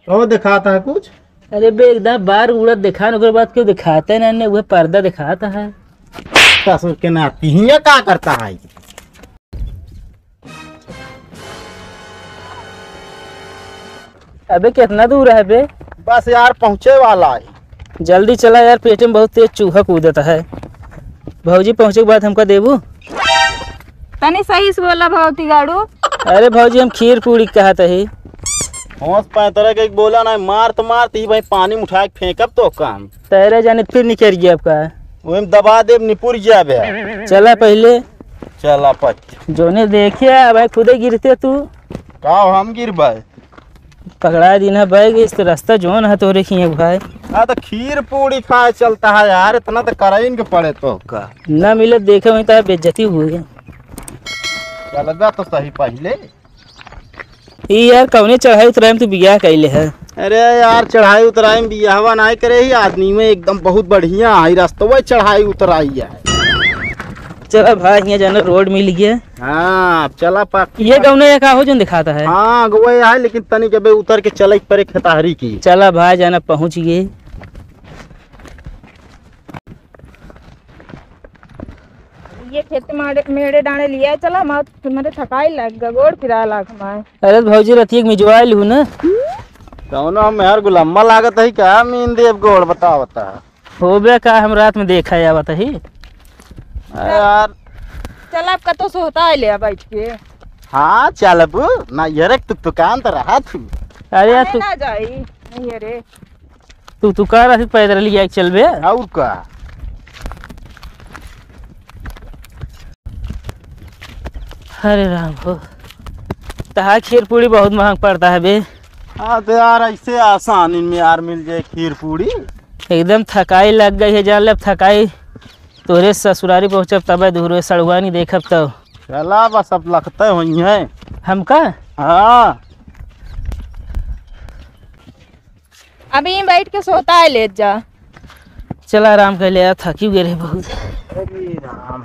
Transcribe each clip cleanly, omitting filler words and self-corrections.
और दिखाता है कुछ? अरे बे एकदम बार उड़द दिखा ओकर बाद क्यों दिखाते हैं ना वह पर्दा दिखाता है। ससुर के नाती हिया का करता है? अबे कितना दूर है बे? बस यार पहुँचे वाला है। जल्दी चला यार, पेट में बहुत तेज चूहा कूदता है। भौजी पहुँचे के बाद हमका देबू? तनी सही से बोला भौती गाड़ू। अरे भौजी हम खीर पूरी कहते ही। होश पैतरा के बोला ना, मार तो मारती भाई, पानी में उठा के फेंकब तो काम तैरे जाने फिर निकल गया आपका। वही दबा देब निपुर जाबे। चला पहले चला पच जोने देखिए भाई खुदे गिरते तू का हम गिरबे। पकड़ा दी ना बैग इस रास्ता जोन है तोरे खिए भाई। हाँ तो खीर पूरी खाए चलता है यार, इतना तो कराइन के पड़े तो का ना मिले देखे वहीं तो बेइज्जती हुई। लगा तो सही पहले यार कौने चढ़ाई उतराई में तू बियाह कैले है? अरे यार चढ़ाई उतराई में बियाहवा नहीं करे ही आदमी में एकदम बहुत बढ़िया है रास्ता चढ़ाई उतराई है। चला भाई यहाँ जाना रोड मिल गया। हाँ चला पाक ये कौने का हो जो दिखाता है? हाँ वो है लेकिन तनी के उतर के चल परे खेताहरी की। चला भाई जाना पहुँच गए। ये खेत मेड़े डाणे लिया चला मत तुम्हारे थकाई लग गोड़ फिरा लाग माए। अरे भौजी रथिया के मिजवा लू ना। कौनो हम यार गुलामा लागत है क्या मीन देव गोड़ बता हो बे का हम रात में देखा है आवत ही यार। चल आप कतो सोता है ले बैठ के। हाँ चलब ना यार तू दुकान तो रहा तू। अरे यार ना जाई नहीं रे तू कह रहा थी पैदल लिया चल बे और का। अरे राम हो तहा खीर पूरी बहुत महंग पड़ता है बे। हाँ तो यार ऐसे आसान इनमें यार मिल जाए खीर पूरी। एकदम थकाई लग गई है जान ले। थकाई तोरे ससुरारी पहुँचब तब दूर सड़ुआ नहीं देखब तब। चला बस अब लगते हुई है हमका। हाँ अभी बैठ के सोता है ले जा। चला आराम कर ले थकी गए बहुत। अरे राम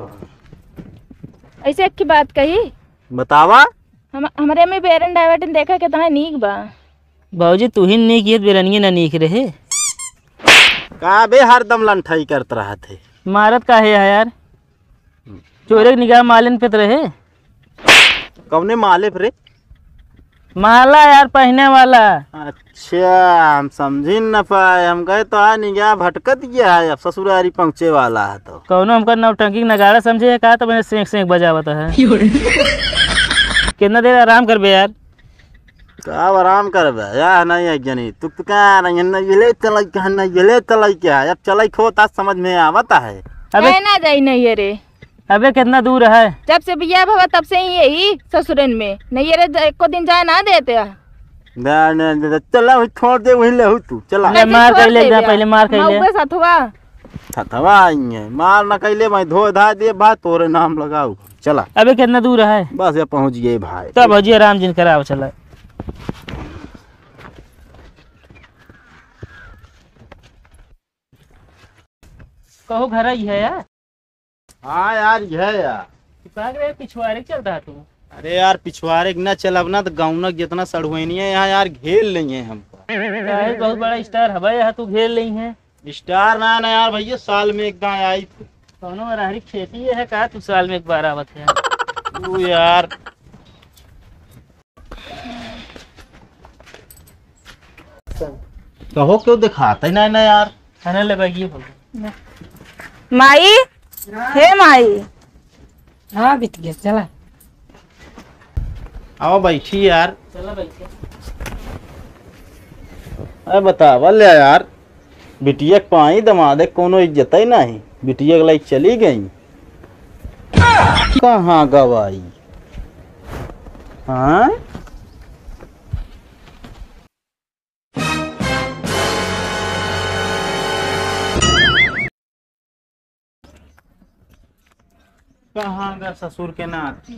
ऐसे एक की बात कही बतावा। हमारे में बेरन डाइवर्टन देखा कितना नीक बा। भाजी तू ही नहीं किए बेरनिए ना नीक रहे का बे हरदम लंठाई करते रहा थे। मारत का है यार चोरे की निगाह मालिन पे रहे। कौने माले रे? माला यार पहने वाला। अच्छा हम समझी न पाए, हम गए तो आ निगाह भटकत गया है, अब ससुरारी पहुँचे वाला है तो कौनो हमका नौटंकी नगाड़ा समझे है कहा तो मैंने सेंक सेंक बजावता है। कितना देर आराम कर बे यार। का आराम कर बे यार नहीं है जनी तू क्या नहीं न ये चलाई क्या न ये चलाई क्या अब चलाई खो ता समझ में आवता है। अबे ना जाई नहीं रे। अबे कितना दूर है? जब से बिया भवा तब से ही यही ससुरन में नहीं रे एको दिन जाए ना देते। चला वही छोड़ दे वही ले तू चला। मार कर ले जा पहले मार कर ले थथवा आएंगे मार न कैले मैं धो धा दे बा तोरे नाम लगाऊ चला। अबे कितना दूर है? बस ये पहुंच गए भाई। तो भौजी आराम जिन कराओ चला। कहो घर ही है यार। हाँ यार यह यार पिछवाड़े चल रहा तू। अरे यार पिछवाड़े न चलब ना तो गाँव जितना सड़ुनी है यहाँ यार घेर लेंगे हमको। बहुत बड़ा स्टार हवा यहाँ तू घेर ली है। स्टार ना यार भैया साल में एक बार आई थी। कौनो अरहरी खेती है कहा तू साल में एक बार आवत है? तू यार कहो क्यों दिखाता ही ना यार। खाने लगे माई हे माई। हाँ बीत गया चला। आओ बैठी यार। चला बैठे। अरे बता बोल यार बिटिया पाई दमादे कोनो इज्जत ही नहीं। बिटिया के लाइक चली गई कहाँ गवाई। हाँ कहाँ गा ससुर के नाती।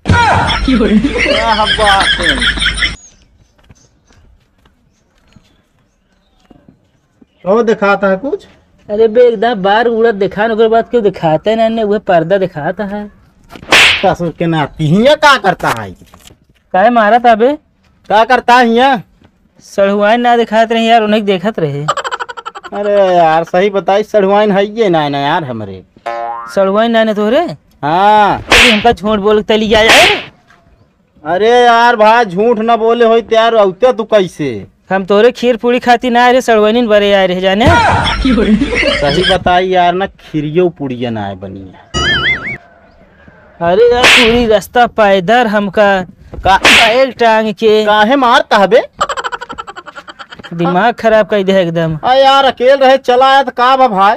तो दिखाता है कुछ? अरे बे एकदम बार उड़द दिखा ओकर बाद क्यों दिखाते हैं ना वह पर्दा दिखाता है। ससुर के नाती हिया का करता है? काहे मारा था बे? क्या करता है हिया? सड़हुआइन ना दिखात रहे यार, उन्हें देखत रहे। अरे यार सही बताई, सड़ुआइन है ये ना यार हमरे। सड़हुआइन ना ने तोरे? हाँ। अरे हमका झूठ बोल के तली जाए। अरे यार भाई झूठ न बोले हो यार, औते तू कैसे? हम तोरे खीर पूरी खाती ना आए रहे, सड़वानी बरे आए रहे जाने। सही बताई यार ना, खीरियो पुड़िया ना आए बनी है। अरे यार पूरी रास्ता पैदल हमका बैग टांग के काहे मारता हबे? दिमाग खराब कर दे एकदम। यार अकेले रहे चला आया तो का बा भाई?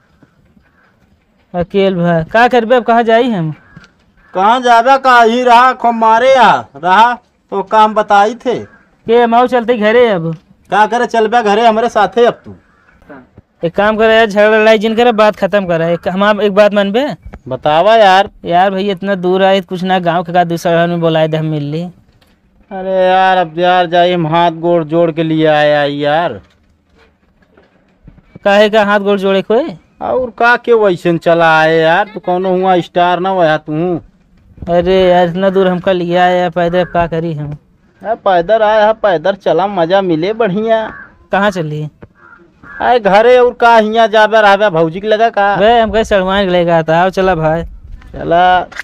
अकेल भाई का करबे, अब कहाँ जाई हम? कहाँ जाबे का ही रहा खो मारे यार रहा तो काम बताई थे के माओ चलते घरे अब। का करे, चल बे घरे हमारे साथे अब तू। एक काम करे यार, झगड़ा लड़ाई जिन करे बात खत्म करा। हम एक बात मानबे? बतावा यार। यार भाई इतना दूर आए कुछ ना, गांव के का दूसरा में बुलाए दे हम मिल ली। अरे यार अब यार जाइए, हम हाथ गोड़ जोड़ के लिए आया यार। काहे का हाथ गोड़ जोड़े कोई? और का के वैसे चला आए यार, तू कौनो हुआ स्टार ना वहा तू। अरे यार इतना दूर हमका लिया आया पैदल, अब का करी हम? पैदल आया, पैदल चला मजा मिले बढ़िया। कहाँ चली? आए घरे और का हिया जाबे रहबे, भौजी के लगा का वे हम कहे सड़वान लेगा था। आओ चला भाई चला।